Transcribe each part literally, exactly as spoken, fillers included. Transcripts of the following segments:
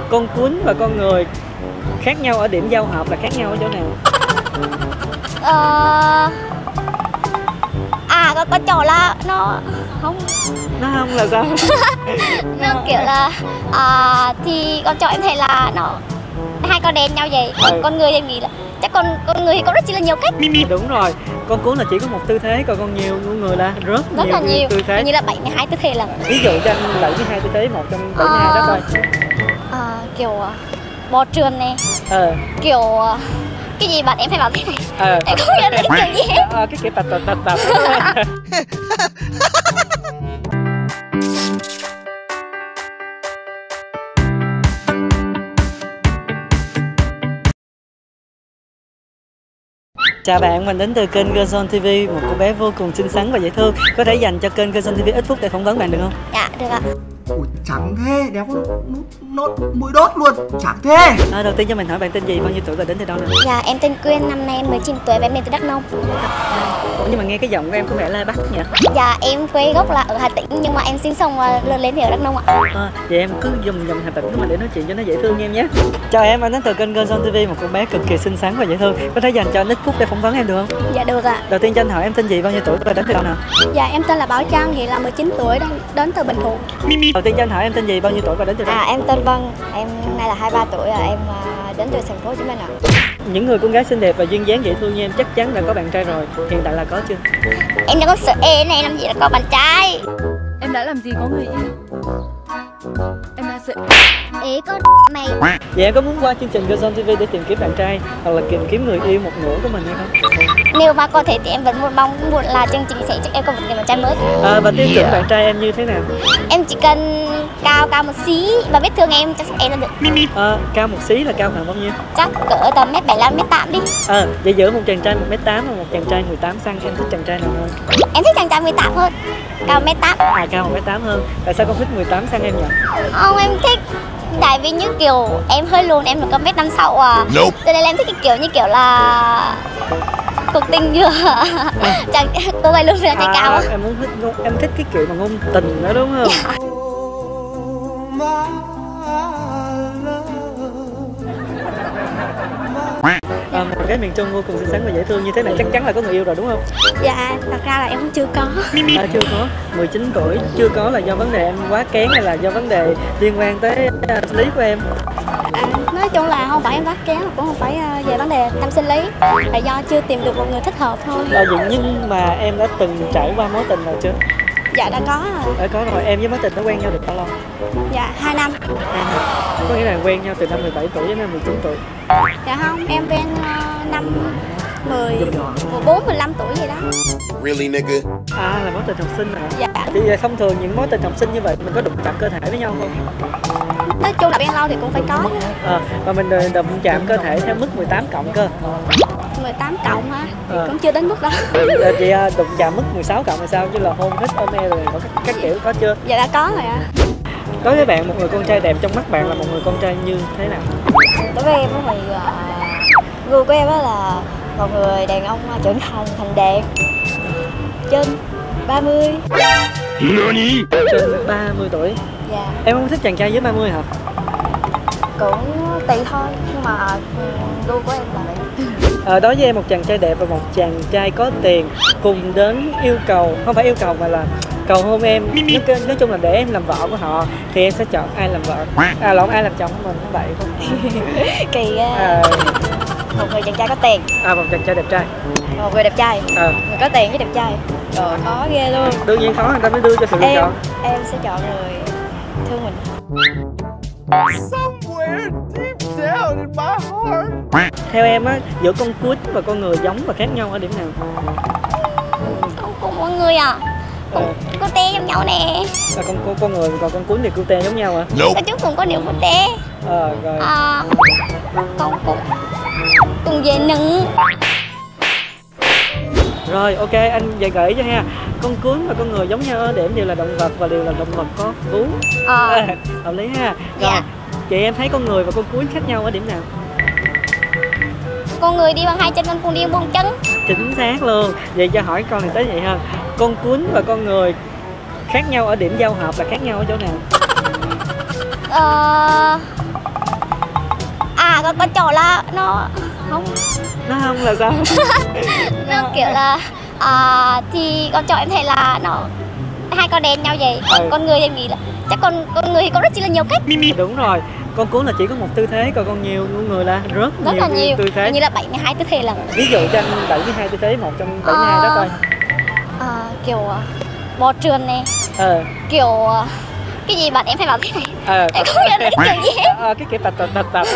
con cún và con người khác nhau ở điểm giao hợp là khác nhau ở chỗ nào? Ờ... À có, có chỗ là nó không Nó không là sao? nó kiểu là à, thì con chó em thấy là nó hai con đen nhau vậy. Còn ừ. con người em nghĩ là chắc con con người thì có rất chi là nhiều cách. Đúng rồi, con cún là chỉ có một tư thế, còn con nhiều con người là rất, rất nhiều, là nhiều tư thế. như là bảy mươi hai tư thế là. Ví dụ cho anh bảy mươi hai tư thế, một trong bảy mươi hai đó thôi. À, kiểu bò trườn này, ờ. kiểu cái gì bạn em phải bảo thế này, ờ. em không biết cái kiểu gì hết. ờ, cái kiểu tập tập tập tập Chào bạn, mình đến từ kênh Girlzone ti vi, một cô bé vô cùng xinh xắn và dễ thương. Có thể dành cho kênh Girlzone ti vi ít phút để phỏng vấn bạn được không? Dạ, được ạ. Ủa, trắng thế, đẹp quá, nốt mũi đốt luôn, trắng thế. À, đầu tiên cho mình hỏi bạn tên gì, bao nhiêu tuổi và đến từ đâu nào? Dạ, em tên Quyên, năm nay em mười chín tuổi và em đến từ Đắk Nông. Ủa, nhưng mà nghe cái giọng của em có vẻ là Bắc nhỉ? Dạ, em quê gốc là ở Hà Tĩnh nhưng mà em sinh sống và lớn lên thì ở Đắk Nông ạ. À, vậy em cứ dùng dòng Hà Tĩnh của mình để nói chuyện cho nó dễ thương nha em nhé. Chào em, anh đến từ kênh Girlzone ti vi, một cô bé cực kỳ xinh xắn và dễ thương. Có thể dành cho anh ít phút để phỏng vấn em được không? Dạ được ạ. Đầu tiên cho anh hỏi em tên gì, bao nhiêu tuổi và đến từ đâu nào? Dạ, em tên là Bảo Trang, hiện là mười chín tuổi, đang đến từ Bình Thuận. Đầu tiên cho anh hỏi em tên gì, bao nhiêu tuổi và đến từ đâu? À, em tên Vân, em nay là hai mươi ba tuổi, là em đến từ thành phố Hồ Chí Minh ạ. Những người con gái xinh đẹp và duyên dáng dễ thương như em chắc chắn đã có bạn trai rồi. Hiện tại là có chưa? Em đã có sợ ê này làm gì là có bạn trai. Em đã làm gì có người yêu? Em đã sợ Ê có mày. Vậy em có muốn qua chương trình Girlzone ti vi để tìm kiếm bạn trai hoặc là tìm kiếm người yêu một nửa của mình hay không? Nếu mà có thể thì em vẫn muốn mong muốn là chương trình sẽ cho em có một người bạn trai mới. À, và tiêu chuẩn bạn trai em như thế nào? Em chỉ cần cao cao một xí và biết thương em chắc em là được. À, cao một xí là cao khoảng bao nhiêu? Chắc cỡ tầm mét bảy mươi lăm mét tám đi. À, vậy giữa một chàng trai một mét tám và một chàng trai mười tám xăng-ti-mét em thích chàng trai nào hơn? Em thích chàng trai mười tám hơn. Cao mét tám. À, cao một mét tám hơn. Tại sao con thích mười tám xăng-ti-mét em nhỉ? Không, em thích tại vì như kiểu em hơi lùn, em được có mét năm sáu à. Nope. Cho nên là em thích cái kiểu như kiểu là cuộc tình chưa. Chẳng cô gái lùn là trai cao. À, em muốn thích em thích cái kiểu mà ngôn tình đó đúng không? Dạ. À, một cái miền Trung vô cùng xinh xắn và dễ thương như thế này chắc chắn là có người yêu rồi đúng không? Dạ, thật ra là em cũng chưa có. À, chưa có. Mười chín tuổi chưa có là do vấn đề em quá kén hay là do vấn đề liên quan tới uh, lý của em? À, nói chung là không phải em quá kén, cũng không phải uh, về vấn đề tâm sinh lý, là do chưa tìm được một người thích hợp thôi. À, nhưng mà em đã từng trải qua mối tình nào chưa? Dạ đã có rồi. Đã có rồi. Em với mối tình nó quen nhau được bao lâu? Dạ hai năm. Có nghĩa là quen nhau từ năm mười bảy tuổi đến năm mười chín tuổi. Dạ không, em quen uh, năm mười bốn, mười lăm tuổi gì đó. Really nigga? À, là mối tình học sinh hả? Dạ. Thì thông thường những mối tình học sinh như vậy mình có đụng chạm cơ thể với nhau không? Nói chung là quen lâu thì cũng phải có. À, và mình đụng chạm cơ thể theo mức mười tám cộng cơ. mười tám cộng hả? Thì à. cũng chưa đến mức đó. Chị đụng chạm mức mười sáu cộng là sao? Chứ là hôn hít ôm eo rồi có các, các kiểu có chưa? Dạ đã có rồi ạ. À. Đối với bạn, một người con trai đẹp trong mắt bạn là một người con trai như thế nào? Đối với em thì uh, gu của em đó là một người đàn ông trưởng thành, thành đạt, trên ba mươi. Trên ba mươi tuổi? Dạ. Em không thích chàng trai dưới ba mươi hả? Cũng tùy thôi, nhưng mà gu của em là vậy. À, đối với em một chàng trai đẹp và một chàng trai có tiền cùng đến yêu cầu, không phải yêu cầu mà là cầu hôn em, nói, nói chung là để em làm vợ của họ thì em sẽ chọn ai làm vợ? À lộn, ai làm chồng của mình, không vậy không? Kỳ uh, à, một người chàng trai có tiền. À, một chàng trai đẹp trai. Một người đẹp trai. À. Người có tiền với đẹp trai. Trời, khó ghê luôn. Đương nhiên khó, người ta mới đưa cho sự lựa em, chọn. Em sẽ chọn người thương mình. Somewhere deep down in my heart. Theo em á, giữa con cún và con người giống và khác nhau ở điểm nào? Con con con người à? Con, à. con te giống nhau nè. À, con, con con người còn con cún thì cute giống nhau hả? Nope. Có chút cũng có điều con te. Ờ à, rồi. À, con cũng cùng về nựng. Rồi ok, anh về gợi ý cho ha. Con cún và con người giống nhau ở điểm đều là động vật và đều là động vật có vú. Ờ. À, hợp lý ha. Rồi. Dạ. Vậy em thấy con người và con cún khác nhau ở điểm nào? Con người đi bằng hai chân, con cún đi bằng bốn chân. Chính xác luôn. Vậy cho hỏi con này tới vậy hơn. Con cún và con người khác nhau ở điểm giao hợp là khác nhau ở chỗ nào? Ờ... có, có chỗ là nó không Nó không là sao? nó kiểu là à, thì con chó em thấy là nó hai con đen nhau vậy. Còn Ừ. con người thì em nghĩ là chắc con con người thì có rất chi là nhiều cách. Đúng rồi, con cún là chỉ có một tư thế, còn con nhiều con người là rất, Rất nhiều, là nhiều, tư thế. hình như là bảy mươi hai tư thế lần. Ví dụ cho anh bảy mươi hai tư thế, một trong bảy mươi hai đó Ờ. coi. À, kiểu à, bò trườn này, Ờ, kiểu à, cái gì bạn em hay bảo thế này, ờ. em không nhận được cái kiểu gì hết. Ờ, cái kiểu tạch tạch tạch tạch.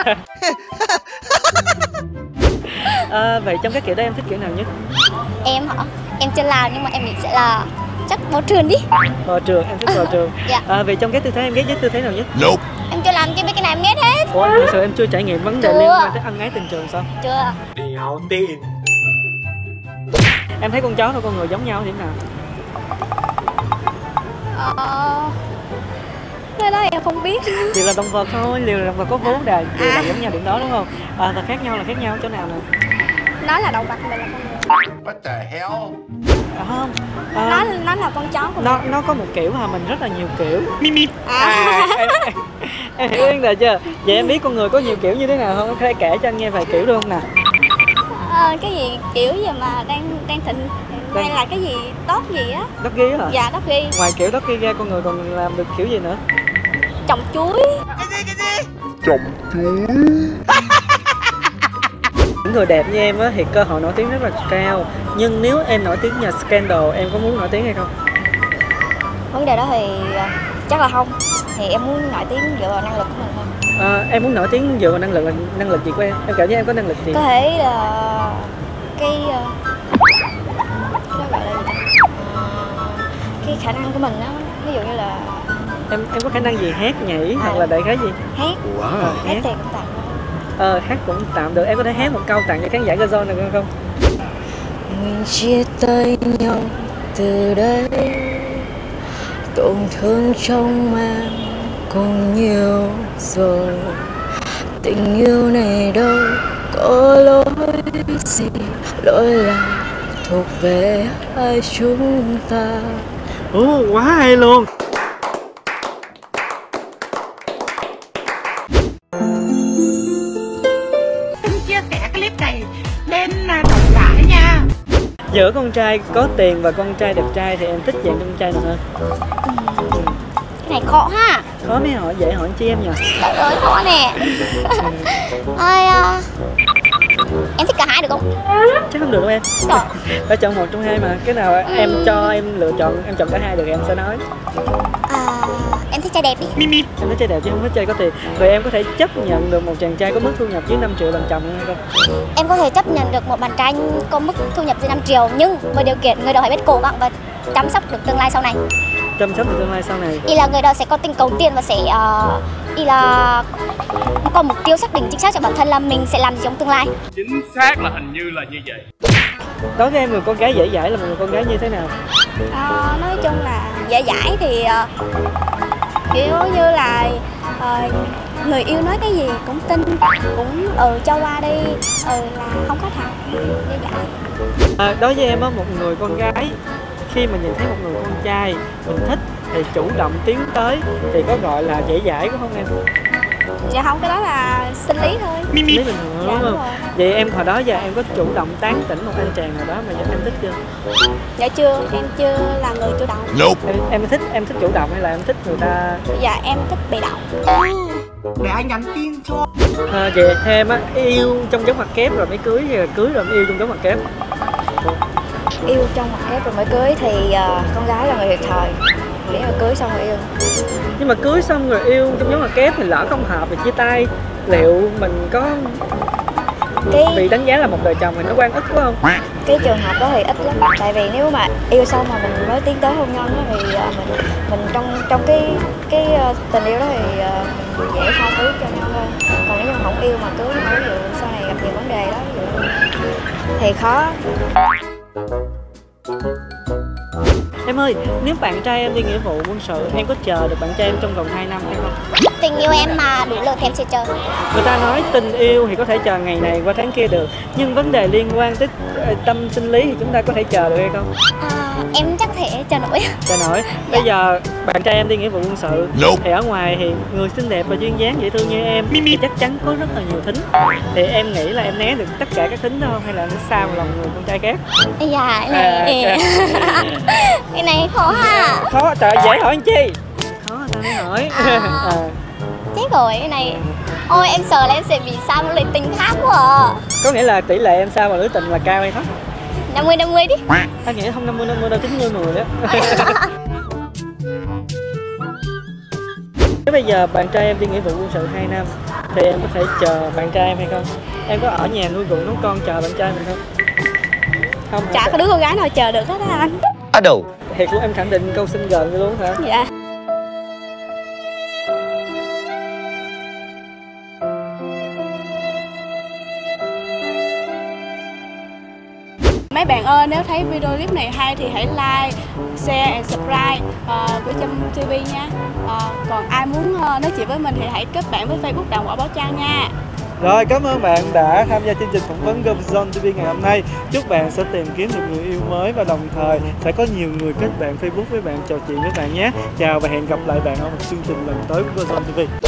À, vậy trong các kiểu đó em thích kiểu nào nhất? Em hả? Em chưa làm nhưng mà em nghĩ sẽ là chắc bò trườn đi. Bò trường, em thích bò trường. Dạ. À, vậy trong các tư thế em ghét nhất tư thế nào nhất? Em chưa làm chưa biết cái này em ghét hết. Ủa, thật sự em chưa trải nghiệm vấn đề Chưa. liên quan tới ân ái tình trường sao? Chưa. Đéo tin. Em thấy con chó và con người giống nhau điểm nào? Ờ... Cái đó em không biết. Chỉ là động vật thôi, liều là động vật có vốn đà, liều là À. giống nhau điểm đó đúng không? À, và khác nhau là khác nhau chỗ nào nè? Nó là động vật, mình là con người. What the hell? À, không. À, Nó nó là con chó của nó nó có một kiểu mà mình rất là nhiều kiểu. À. À, em, em, em hiểu vấn đề chưa? Vậy em biết con người có nhiều kiểu như thế nào không? Có thể kể cho anh nghe vài kiểu được không nào? Ờ, cái gì kiểu gì mà đang đang thịnh hay Đang- là cái gì tốt gì á? Đất ghi hả? Dạ đó ghi Ngoài kiểu đất ghi ra con người còn làm được kiểu gì nữa? trồng chuối. Những người đẹp như em á thì cơ hội nổi tiếng rất là cao. Nhưng nếu em nổi tiếng nhờ scandal, em có muốn nổi tiếng hay không? Vấn đề đó thì à, chắc là không. Thì em muốn nổi tiếng dựa vào năng lực của mình thôi. À, em muốn nổi tiếng dựa vào năng lực là năng lực gì của em? Em cảm giác em có năng lực gì? Có thể là cái à, cái đó gọi là gì ta? À, cái khả năng của mình á, ví dụ như là Em em có khả năng gì? Hát, nhảy À. hoặc là đại khái gì? hát, Wow. hát hát. thì cũng tạm. Ờ, hát cũng tạm được. Em có thể hát một câu tặng cho khán giả Gazon được không? Mình chia tay nhau từ đây, tổn thương trong em cũng nhiều rồi. Tình yêu này đâu có lỗi gì, lỗi là thuộc về hai chúng ta. Ồ, quá hay luôn. Chia sẻ clip này lên rộng rãi nha. Giữa con trai có tiền và con trai đẹp trai thì em thích dạng con trai nào hơn? Cái này khó ha. Khó mới hỏi, dễ hỏi chi em nhỉ? Trời ơi khó nè. Ai à, em thích cả hai được không? Chắc không được đâu em. Trời. Phải chọn một trong hai mà. Cái nào em cho em lựa chọn, em chọn cả hai được em sẽ nói. À, em thích trai đẹp đi. Em thích trai đẹp chứ không thích trai có tiền. Vậy em có thể chấp nhận được một chàng trai có mức thu nhập dưới năm triệu làm chồng hay không? Em có thể chấp nhận được một bạn trai có mức thu nhập dưới năm triệu, nhưng với điều kiện người đó phải biết cố gắng và chăm sóc được tương lai sau này. Chăm sóc được tương lai sau này. Ý là người đó sẽ có tình cầu tiền và sẽ uh, ý là có mục tiêu xác định chính xác cho bản thân là mình sẽ làm gì trong tương lai. Chính xác là hình như là như vậy. Đối với em, người con gái dễ dãi là một người con gái như thế nào? À, nói chung là dễ dãi thì uh, kiểu như là uh, người yêu nói cái gì cũng tin, cũng ừ cho qua đi, ừ là không có thật, dễ dãi. À, đối với em á, một người con gái khi mà nhìn thấy một người con trai mình thích thì chủ động tiến tới thì có gọi là dễ dãi có không em? Dạ không, cái đó là sinh lý thôi. Lý bình thường Dạ, đúng đúng không? rồi. Vậy em hồi đó giờ em có chủ động tán tỉnh một anh chàng nào đó mà em thích chưa? Dạ chưa, em chưa là người chủ động. Em, em thích em thích chủ động hay là em thích người ta? Dạ em thích bị động. Để anh nhắn tin cho. À, vậy theo em á, yêu trong dấu ngoặc kép rồi mới cưới hay là cưới rồi mới yêu trong dấu ngoặc kép? Yêu trong mặt kép rồi mới cưới thì uh, con gái là người thiệt thòi. Nếu mà cưới xong rồi yêu. Nhưng mà cưới xong rồi yêu trong dấu ngoặc kép thì lỡ không hợp thì chia tay, liệu mình có Cái bị đánh giá là một đời chồng thì nó oan ức quá không? cái trường hợp đó thì ít lắm. Tại vì nếu mà yêu xong mà mình mới tiến tới hôn nhân đó, thì uh, mình mình trong trong cái cái uh, tình yêu đó thì uh, mình dễ tha thứ cho nhau thôi. Còn nếu như mà không yêu mà cưới nữa, ví dụ sau này gặp nhiều vấn đề đó, ví dụ thì khó. Em ơi, nếu bạn trai em đi nghĩa vụ quân sự, em có chờ được bạn trai em trong vòng hai năm hay không? Tình yêu em mà đủ lớn thì em sẽ chờ. Người ta nói tình yêu thì có thể chờ ngày này qua tháng kia được, nhưng vấn đề liên quan tới ờ, tâm sinh lý thì chúng ta có thể chờ được hay không? À, em chắc thể chờ nổi. Chờ nổi. Bây giờ bạn trai em đi nghĩa vụ quân sự thì ở ngoài thì người xinh đẹp và duyên dáng dễ thương như em thì chắc chắn có rất là nhiều thính. Thì em nghĩ là em né được tất cả các thính đó không hay là nó xa vào lòng người con trai khác? Ây da, cái này À, cái này khó ha. khó, trời ơi, dễ hỏi anh chi? Khó người ta mới hỏi. À. Chết rồi, cái này ôi em sợ là em sẽ bị xa một lời tình khác quá à. Có nghĩa là tỷ lệ em xa vào lưới tình là cao hay thấp? năm mươi năm mươi đi. Anh nghĩ không năm mươi năm mươi đâu, chín mươi mười đó. Nếu bây giờ bạn trai em đi nghĩa vụ quân sự hai năm thì em có thể chờ bạn trai em hay không? Em có ở nhà nuôi ruộng nấu con chờ bạn trai mình không? Không. Chả có đứa con gái nào chờ được hết á anh. À đâu. Thiệt luôn, em khẳng định câu xinh gần luôn hả? Dạ. Mấy bạn ơi, nếu thấy video clip này hay thì hãy like, share and subscribe uh, của Trâm ti vi nha. Uh, còn ai muốn uh, nói chuyện với mình thì hãy kết bạn với Facebook Đào Ngọc Bảo Trang nha. Rồi, cảm ơn bạn đã tham gia chương trình phỏng vấn Girlzone ti vi ngày hôm nay. Chúc bạn sẽ tìm kiếm được người yêu mới và đồng thời sẽ có nhiều người kết bạn Facebook với bạn, trò chuyện với bạn nhé. Chào và hẹn gặp lại bạn ở một chương trình lần tới của Girlzone ti vi.